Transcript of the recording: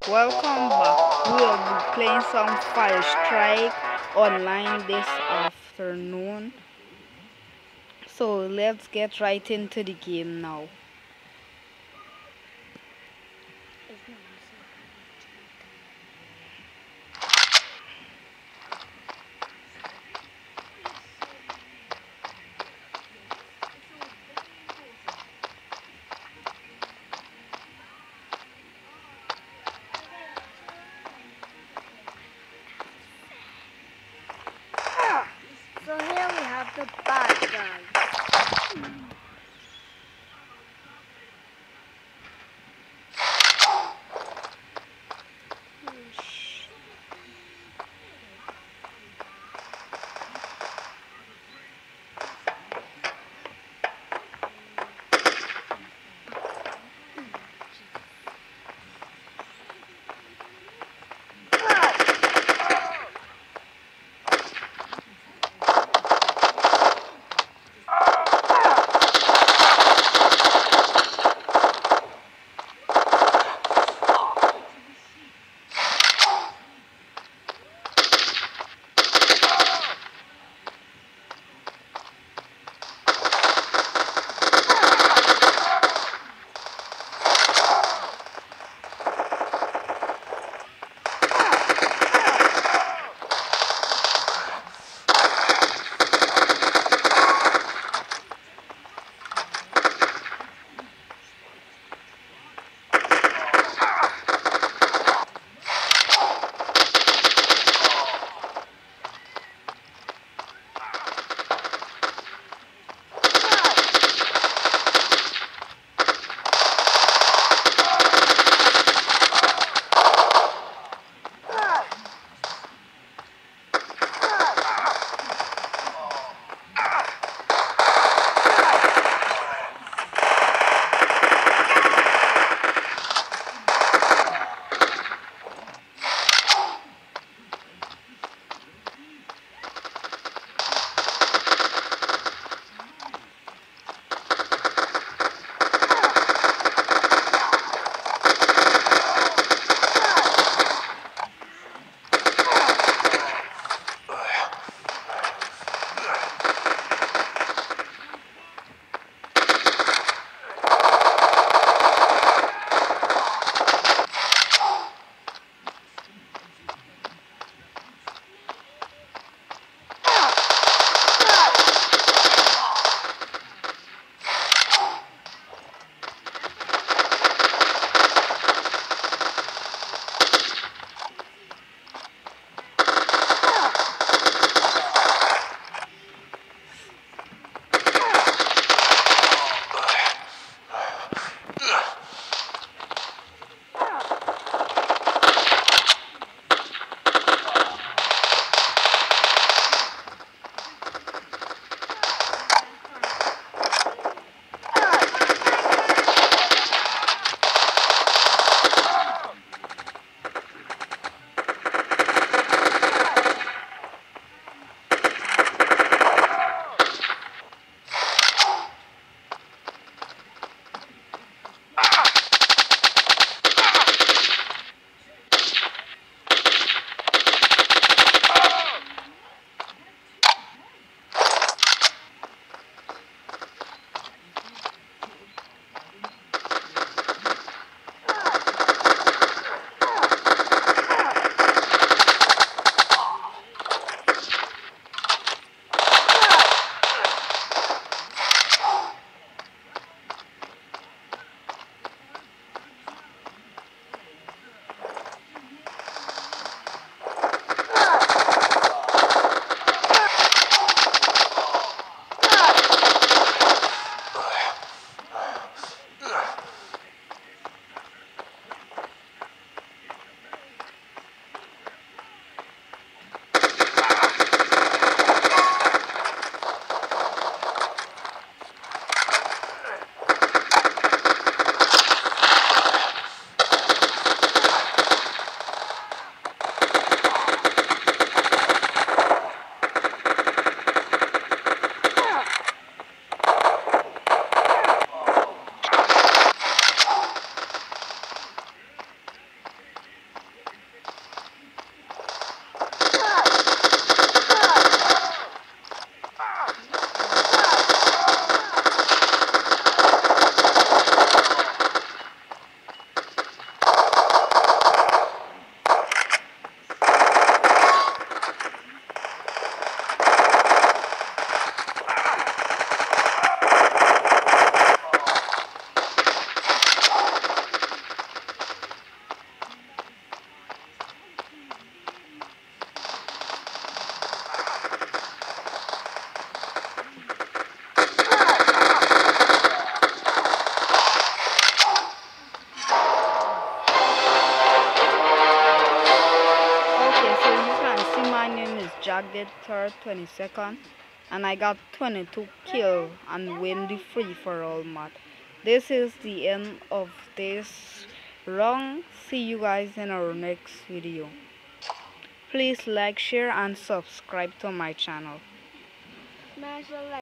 welcome back. We will be playing some Fire Strike online this afternoon. So let's get right into the game now. So here we have the bad guy. bagged it third, 22nd, and I got 22 kills and win the free for all mod. This is the end of this round. See you guys in our next video. Please like, share and subscribe to my channel.